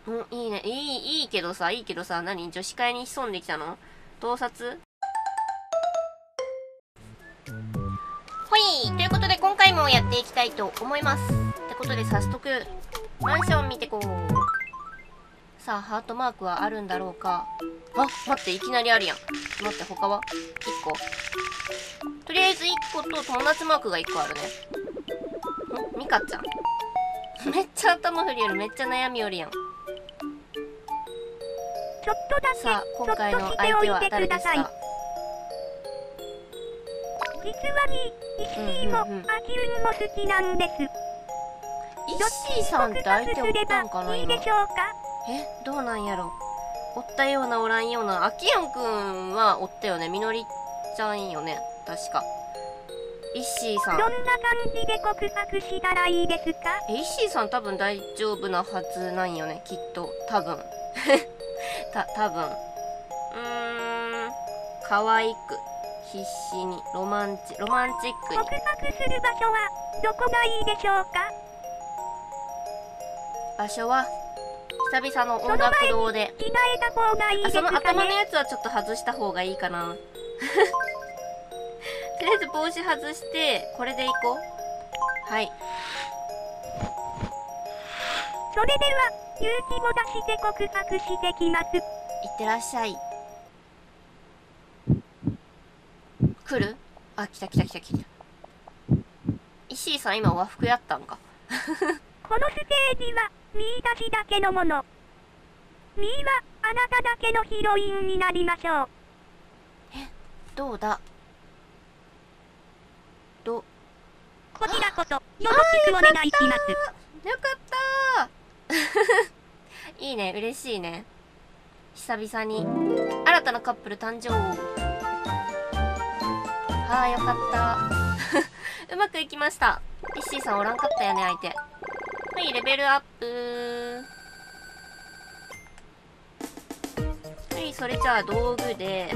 うん、いいね。いいけどさ、何女子会に潜んできたの？盗撮？ほい！ということで今回もやっていきたいと思います。ってことで早速、マンション見てこう。さあ、ハートマークはあるんだろうか。あ、待って、いきなりあるやん。待って、他は ?1 個。とりあえず1個と友達マークが1個あるね。ミカちゃん。めっちゃ頭振りよる。めっちゃ悩みよるやん。さあ、今回の相手は誰ですか？ 実は石井も秋運も好きなんです。 石井さんって相手おったんかな今。 どどうなんやろ。おったようなおらんような。秋やんくんはおったよね。みのりちゃんよね。確か。石井さん。 どんな感じで告白したらいいですか？ 石井さん多分大丈夫なはずなんよね。きっと。多分。多分。可愛く。必死に。ロマンチックに。 告白する場所はどこがいいでしょうか？ 場所は久々の音楽堂で。 着替えた方がいいですかね？ その頭のやつはちょっと外した方がいいかな。とりあえず帽子外してこれでいこう。はい。 それでは勇気を出して告白してきます。 いってらっしゃい。来る？あ、来た。石井さん今和服やったんか。 このステージはミーたちだけのもの。ミーはあなただけのヒロインになりましょう。 どうだ？ こちらこそよろしくお願いします。 よかったー。いいね、嬉しいね。久々に新たなカップル誕生。はあ、よかったうまくいきました。石井さんおらんかったよね、相手。はい、レベルアップ。はい、それじゃあ道具で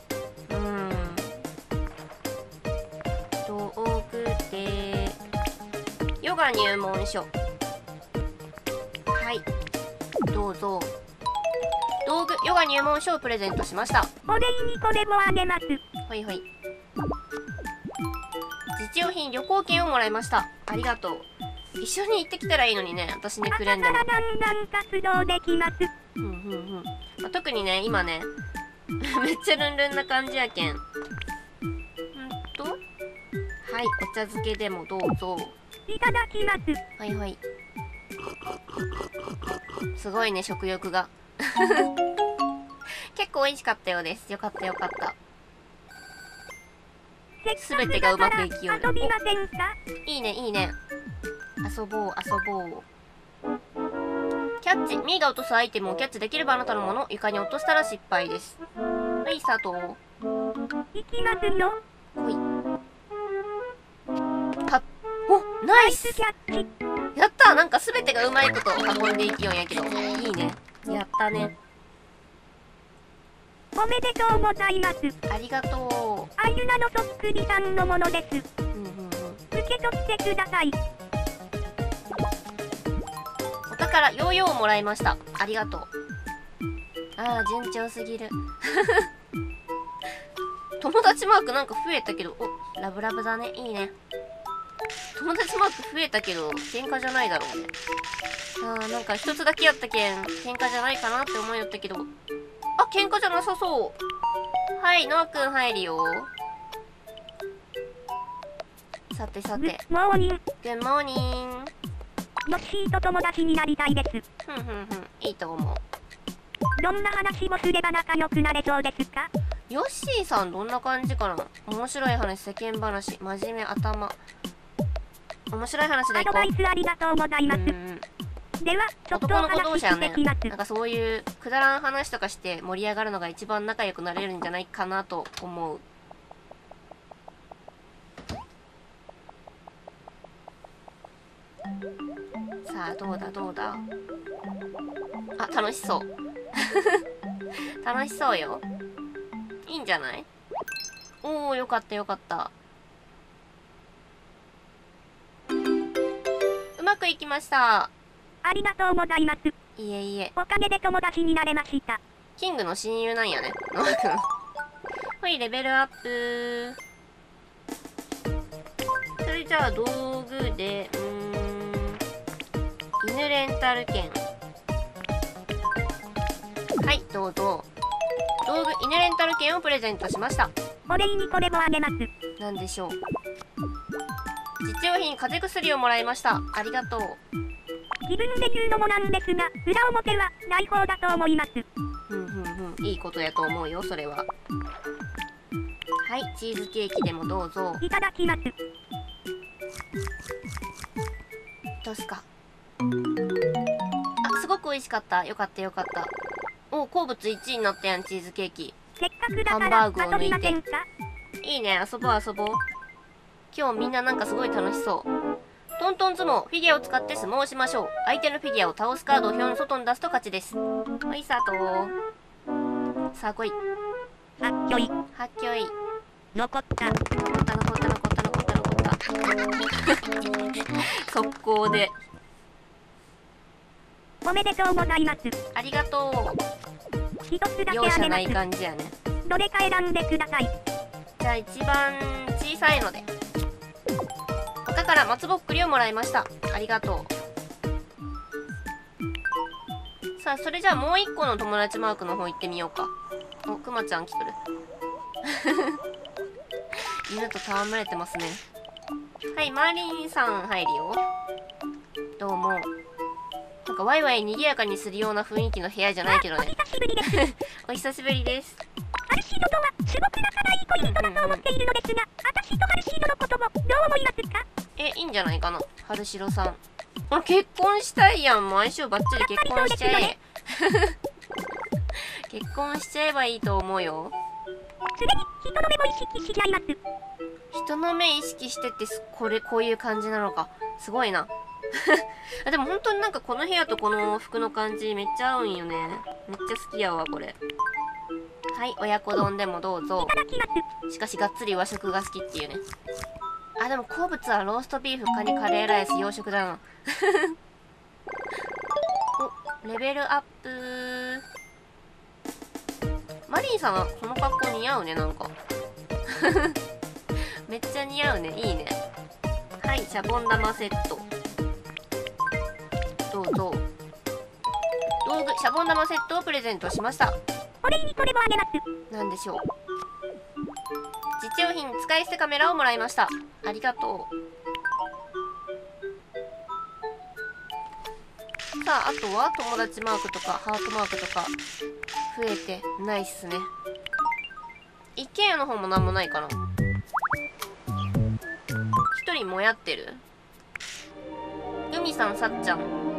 ヨガ入門書。はい、どうぞ。道具ヨガ入門書をプレゼントしました。 お礼にこれもあげます。 ほいほい。実用品旅行券をもらいました。ありがとう。一緒に行ってきたらいいのにね、私にくれんでも。 朝からだんだん活動できます。 まあ、特にね、今ね、めっちゃルンルンな感じやけん。はい、お茶漬けでもどうぞ。 いただきます。 はいはい。すごいね、食欲が。結構美味しかったようです。よかった。すべてがうまくいきよる。 遊びませんか？ いいね。遊ぼう。キャッチ。ミーが落とすアイテムをキャッチできればあなたのもの。床に落としたら失敗です。はい、スタート。 いきますよ。 ほい。お、ナイス。 キャッチ。 やった。なんかすべてがうまいこと運んでいきよんやけど。いいね。やったね。 おめでとうございます。 ありがとう。 あゆなのそっくりさんのものです。受け取ってください。 お宝ヨーヨーをもらいました。ありがとう。ああ、順調すぎる。友達マークなんか増えたけど、お、ラブラブだね。いいね。友達マーク増えたけど、喧嘩じゃないだろうね。ああ、なんか一つだけやったけん、喧嘩じゃないかなって思いよったけど。あ、喧嘩じゃなさそう。はい、ノアくん入るよ。さて。 モーニング。 グッモーニング。 ヨッシーと友達になりたいです。 いいと思う。 どんな話をすれば仲良くなれそうですか？ ヨッシーさんどんな感じかな？面白い話、世間話、真面目、頭。面白い話でいこう。 アドバイスありがとうございます。では、ちょっとお話ししてきます。 なんかそういうくだらん話とかして盛り上がるのが一番仲良くなれるんじゃないかなと思う。さあ、どうだ。あ、楽しそう。楽しそうよ。いいんじゃない？おー、よかった。うまくいきました。 ありがとうございます。 いえいえ。 おかげで友達になれました。 キングの親友なんやね、ノア君。はい、レベルアップ。それじゃあ道具で、犬レンタル券。はい、どうぞ。道具、犬レンタル券をプレゼントしました。 お礼にこれもあげます。 なんでしょう。実用品、風邪薬をもらいました。ありがとう。 自分で言うのもなんですが、裏表はない方だと思います。 いいことやと思うよ、それは。はい、チーズケーキでもどうぞ。 いただきます。 どうすか。あ、すごく美味しかった。よかったよかった。お、好物1位になったやん、チーズケーキ。 せっかくだから遊びませんか？ いいね、遊ぼう遊ぼう。今日みんななんかすごい楽しそう。トントン相撲、フィギュアを使って相撲をしましょう。相手のフィギュアを倒すカードを表の外に出すと勝ちです。はい、さあと。さあ来い。 はっきょい。 はっきょい。 残った。 残った残った残った残った残った。速攻で。 おめでとうございます。 ありがとう。 一つだけ容赦ないあげます。 感じやね。 どれか選んでください。 じゃあ一番小さいので。他から松ぼっくりをもらいました。ありがとう。さあ、それじゃあもう一個の友達マークの方行ってみようか。お、くまちゃん来とる。犬と戯れてますね。はい、マーリンさん入るよ。どうも。なんかワイワイ賑やかにするような雰囲気の部屋じゃないけどね。 お久しぶりです。 お久しぶりです。 アルシードとはすごく仲がいい恋人だと思っているのですが、私とアルシードのこともどう思いますか？ いいんじゃないかな、春代さん。あ、結婚したいやん。もう相性バッチリ結婚しちゃえ。結婚しちゃえばいいと思うよ。 すでに人の目も意識しちゃいます。 人の目意識してってこういう感じなのか。すごいな。あ、でも本当になんかこの部屋とこの服の感じめっちゃ合うんよね。めっちゃ好きやわこれ。はい、親子丼でもどうぞ。 いただきます。 しかしがっつり和食が好きっていうね。あ、でも好物はローストビーフ、カニ、カレーライス、洋食だな。お、レベルアップ。マリンさんはこの格好似合うね、なんか。めっちゃ似合うね、いいね。はい、シャボン玉セット。どうぞ。道具、シャボン玉セットをプレゼントしました。 お礼にこれもあげます。 なんでしょう。実用品、使い捨てカメラをもらいました。ありがとう。さあ、あとは友達マークとかハートマークとか増えてないっすね。一軒家の方もなんもないかな。一人もやってる。ユミさん、さっちゃん。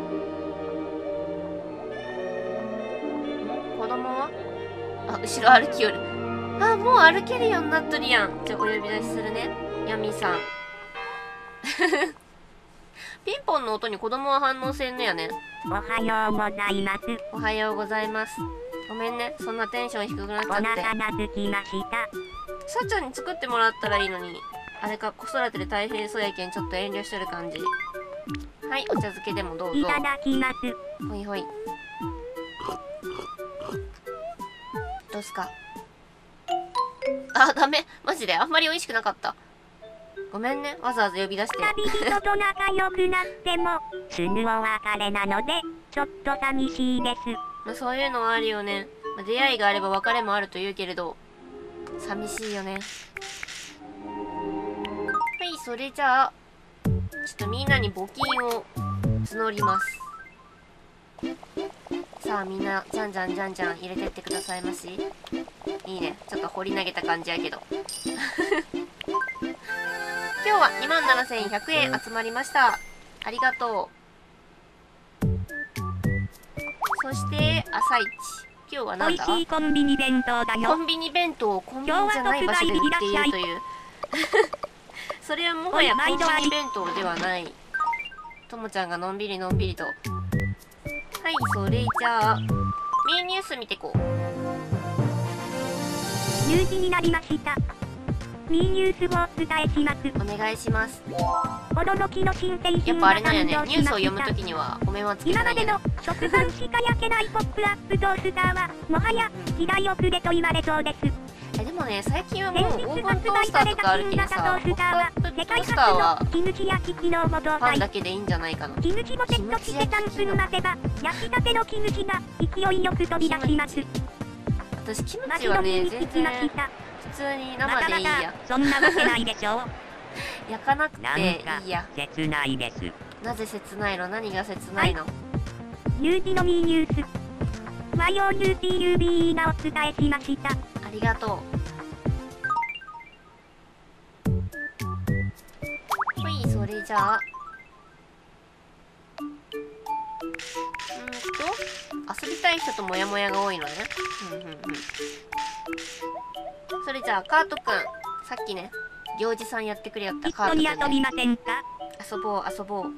子供はあ、後ろ歩きよる。あ、もう歩けるようになっとるやん。じゃあお呼び出しするね。ヤミさん。ピンポンの音に子供は反応せんのやね。 おはようございます。 おはようございます。ごめんね、そんなテンション低くなっちゃって。 お腹が空きました。 さっちゃんに作ってもらったらいいのに。あれか、子育てで大変そうやけんちょっと遠慮してる感じ。はい、お茶漬けでもどうぞ。 いただきます。 ほいほい。どうすか。あ、ダメ。マジであんまり美味しくなかった。ごめんね、わざわざ呼び出して。 旅人と仲良くなってもすぐお別れなのでちょっと寂しいです。 まあ、そういうのはあるよね。まあ、出会いがあれば別れもあると言うけれど寂しいよね。はい、それじゃあちょっとみんなに募金を募ります。さあみんなじゃんじゃんじゃんじゃん入れてってくださいまし。いいね、ちょっと掘り投げた感じやけど。今日は27,100円集まりました。ありがとう。そして朝一、今日はなんだ。 美味しいコンビニ弁当だよ。 コンビニ弁当をコンビニじゃない場所で売っているという。それはもはやコンビニ弁当ではない。ともちゃんがのんびりのんびりと。はい、それじゃあミーニュース見てこう。 10時になりました。ミーニュースをお伝えします。 お願いします。 驚きの新製やっ品がぱあれなんやね、 誕生しました。 ニュースを読むときにはお面はつけてないんやね。 今までの特番しか焼けないポップアップトースターは、もはや、時代遅れと言われそうです。 でもね、最近はもう先日オーブントー発売スターとかあるされた新けどさ、 型トースターは、世界ポップトースターは初のキムチ焼き機能も搭載パンだ。けでいいんじゃないかな。 キムチもセットして3分待てば、焼きたてのキムチが勢いよく飛び出します。 私キムマジ飲みチはね、 に聞きま全然した。 普通にまたま生でいいや。 た、そんなわけないでしょう。 焼かなくていいや。 切ないです。 なぜ切ないの？何が切ないの？ ニュージのミーニュース。YOUTUBE がお伝えしました。 ありがとう。ほい、それじゃあ。遊びたい人とモヤモヤが多いのね。それじゃあ、カートくん。さっきね、行司さんやってくれよった一カートくん、ね。 緒に遊びませんか？ 遊ぼう、遊ぼう。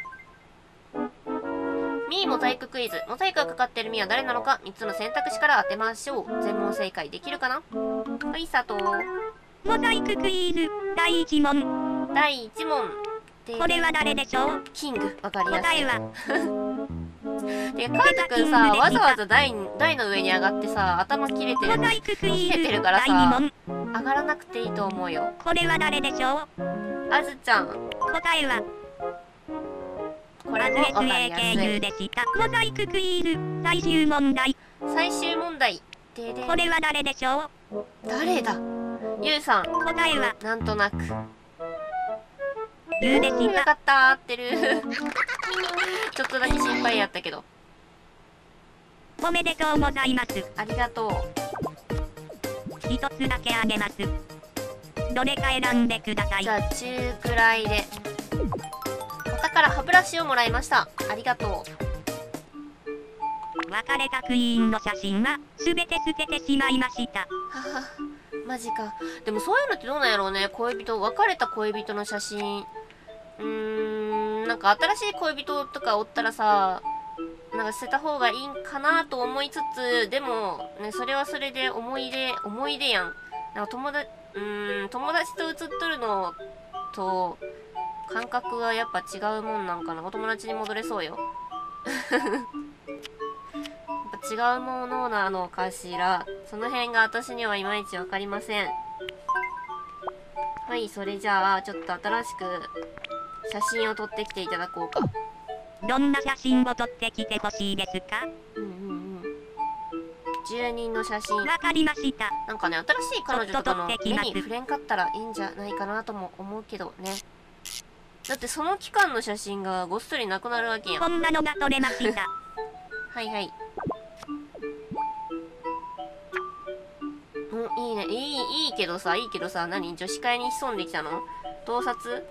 ミーモザイククイズ。モザイクがかかってるミーは誰なのか3つの選択肢から当てましょう。全問正解できるかな？はい、佐藤。 モザイククイズ、第1問。 第1問。 これは誰でしょう？ キング。わかりやすい。 答えは、 で、カートくんさ、わざわざ台の上に上がってさ、頭切れてる。 モザイククイズ、 切れてるから第さ、 2問。 上がらなくていいと思うよ。 これは誰でしょう？ あずちゃん。 答えは、 これもわかりや SAKU すい。 でした。モザイククイズ、最終問題。 最終問題。ででこれは誰でしょう？ 誰だ？ゆうさん。 答えは、 なんとなく。 ゆうでしよた。 かったー、合ってる。ちょっとだけ心配やったけど。 おめでとうございます。 ありがとう。 一つだけあげます。どれか選んでくださいじ。ゃあ、中くらいで。お宝歯ブラシをもらいました。ありがとう。 別れたクイーンの写真は、すべて捨ててしまいました。 はは、マジか。でもそういうのってどうなんやろうね。別れた恋人の写真。なんか新しい恋人とかおったらさ、なんか捨てた方がいいんかなと思いつつ、でも、ね、それはそれで思い出やん。なんか友達と写っとるのと、感覚がやっぱ違うもんなんかな。お友達に戻れそうよ。やっぱ違うものなのかしら。その辺が私にはいまいちわかりません。はい、それじゃあ、ちょっと新しく写真を撮ってきていただこうか。 どんな写真を撮ってきてほしいですか？ 住人の写真。 わかりました。 なんかね、新しい彼女とかのちょっと撮ってきます目に触れんかったらいいんじゃないかなとも思うけどね。だってその期間の写真がごっそりなくなるわけやん。 こんなのが撮れました。 はいはい。いいね。いいけどさ、何女子会に潜んできたの？盗撮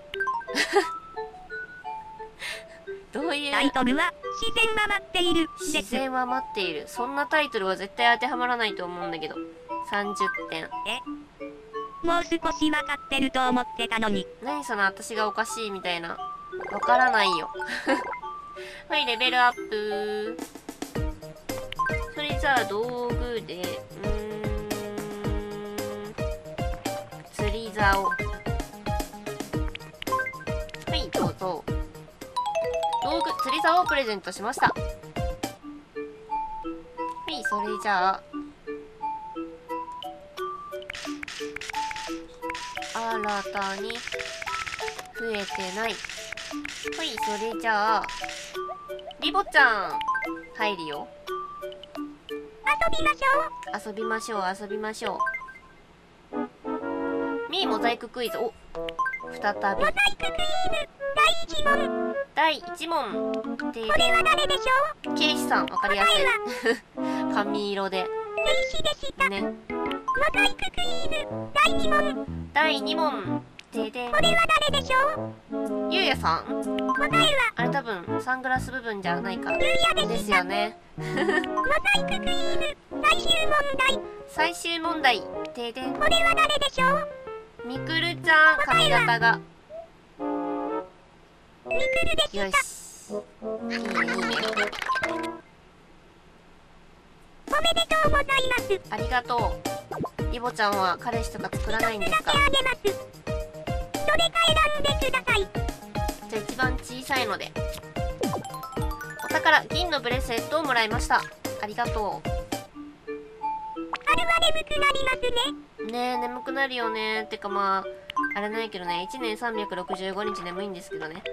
どういう。 タイトルは、自然は待っている。 自然は待っている。そんなタイトルは絶対当てはまらないと思うんだけど。30点。 もう少しわかってると思ってたのに。 何その私がおかしいみたいな。わからないよ。はい、レベルアップ。それじゃあ道具で、釣り竿。はい、どうぞ。道具、釣り竿をプレゼントしました。はい、それじゃあ。新たに増えてない。はい、それじゃあ、リボちゃん、入るよ。遊びましょう、遊びましょう。ミーモザイククイズ、お、再び。 モザイククイズ、第1問。 第1問。で、 これは誰でしょう？ ケイシさん、わかりやすい。髪色で。 ケイシでした。 ね。 モザイククイズ、第2問。 第2問。ででん。 これは誰でしょう？ ゆうやさん？ 答えは、 あれ多分、サングラス部分じゃないか。 ゆうやですよね。 モザイククイズ、最終問題。 最終問題。ででん。 これは誰でしょう？ みくるちゃん、髪型が。 ミクルでした。 よし。いいね、いいね。 おめでとうございます。 ありがとう。リボちゃんは彼氏とか作らないんですか？ だけあげます。どれか選んでください。 じゃあ一番小さいので。お方から銀のブレスレットをもらいました。ありがとう。 春は眠くなりますね。 ねえ、眠くなるよね。てかまああれないけどね、1年365日眠いんですけどね。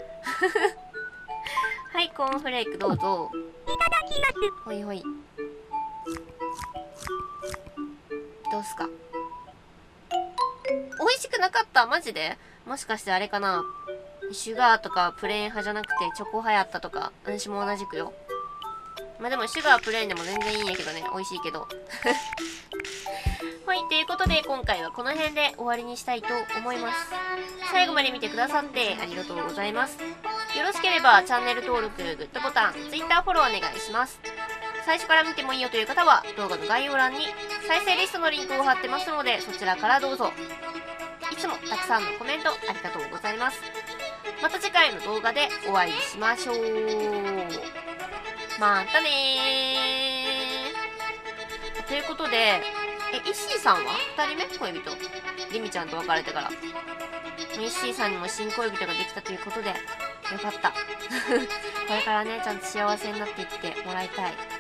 はい、コーンフレークどうぞ。 いただきます。 ほいほい。どうすか。美味しくなかった？マジで？もしかしてあれかな、シュガーとかプレーン派じゃなくてチョコ派やったとか。私も同じくよ。まあでもシュガープレーンでも全然いいんやけどね、美味しいけど。はい、ということで今回はこの辺で終わりにしたいと思います。最後まで見てくださってありがとうございます。よろしければチャンネル登録、グッドボタン、Twitter フォローお願いします。最初から見てもいいよという方は動画の概要欄に再生リストのリンクを貼ってますので、そちらからどうぞ。いつもたくさんのコメントありがとうございます。また次回の動画でお会いしましょう。またねー。ということで、イッシーさんは2人目恋人。リミちゃんと別れてから。イッシーさんにも新恋人ができたということで、よかった。これからね、ちゃんと幸せになっていってもらいたい。